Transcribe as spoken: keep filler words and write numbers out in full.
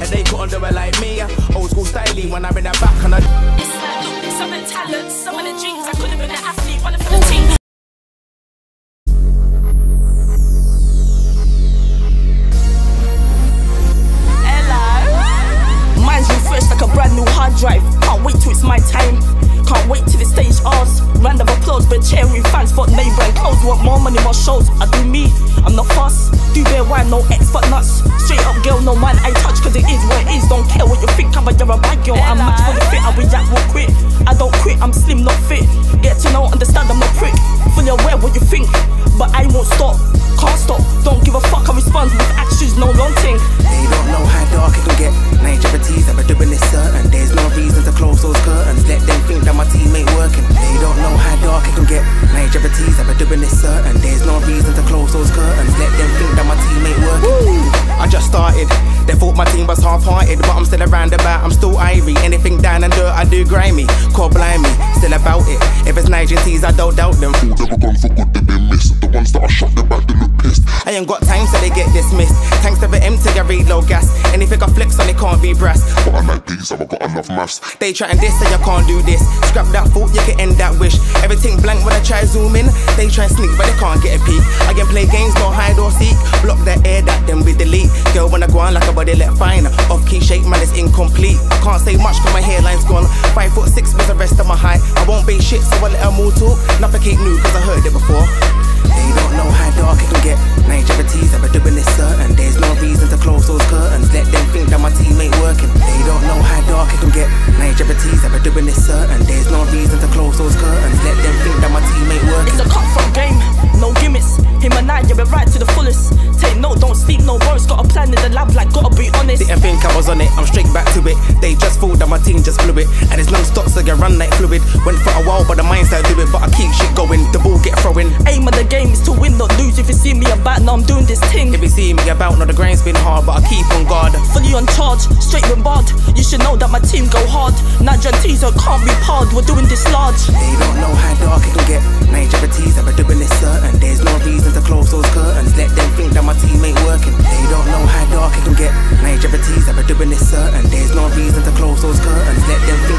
and they couldn't do it like me. Old school styling when I'm in the back and I. It's like, look, some of the talents, some of the dreams. I could have been an athlete, running for the team. Like a brand new hard drive. Can't wait till it's my time. Can't wait till the stage ours. Round of applause, but cheering fans for neighbour and clothes. Want more money, more shows. I do me, I'm not fast. Do bear wine, no X but nuts. Straight up girl, no man I touch, cause it is what it is. Don't care what you think, but you're a bad girl. I'm match for the fit, I will jack, will quit. I don't quit, I'm slim, not fit. Get to know, understand, I'm not prick. Fully aware what you think, but I won't stop. Can't stop, don't give a fuck, I respond with actions, no long thing. They don't know how dark it can get. Nigerities, I've been doing this certain. There's no reason to close those curtains. Let them think that my team ain't working. They don't know how dark it can get. Nigerities, I've been doing this certain. There's no reason to close those curtains. Let them think that my team ain't working. Woo. I just started. They thought my team was half-hearted, but I'm still around about. I'm still ivory. Anything down and dirt, I do grimy. Call blind me, still about it. If it's Nigerities, I don't doubt them. All never gone for good, they've been missed. The ones that I shot them back, they look pissed. I ain't got time so they get dismissed. Thanks to the M to get reload gas. Anything I flex on it can't be brass. But I like these, I've got enough maths. They trying this, say you can't do this. Scrap that thought, you can end that wish. Everything blank when I try zoom in. They try sneak, but they can't get a peek. I can play games, no hide or seek. Block the air that then we delete. Girl when I go on like a body let fine. Off key shape, man, it's incomplete. I can't say much cause my hairline's gone. Five foot six was the rest of my height. I won't be shit, so I let them all talk. Nothing keep new cause I heard it before. They don't know how dark it can get. Nigerities, I've been doing this certain. There's no reason to close those curtains. Let them think that my team ain't working. They don't know how dark it can get. Nigerities, I've been doing this certain. There's no reason to close those curtains. Let them think that my team ain't working. It's a cutthroat game, no gimmicks. Him and I, you're right to the fullest. Take no, don't sleep, no worries. Got a plan in the lab, like gotta be honest. Didn't think I was on it, I'm straight back to it. They just thought that my team just blew it. And it's non-stop, so you run like fluid. Went for a while, but the mind's not doing. But I keep shit going, the ball get throwing. Aim of the game is to win, not lose. If you see me about, now I'm doing this thing. If you see me about, now the grind's been hard, but I keep on guard. Fully on charge, straight with barred. You should know that my team go hard. Nigerities can't be parred, we're doing this large. They don't know how dark it can get. Nigerities, I've been doing this certain. There's no reason to close those curtains. Let them think that my team ain't working. They don't know how dark it can get. Nigerities, I've been doing this certain. There's no reason to close those curtains. Let them think